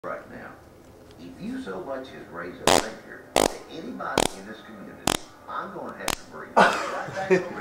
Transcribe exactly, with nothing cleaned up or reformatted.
right now. If you so much as raise a finger to anybody in this community, I'm going to have to bring you right back over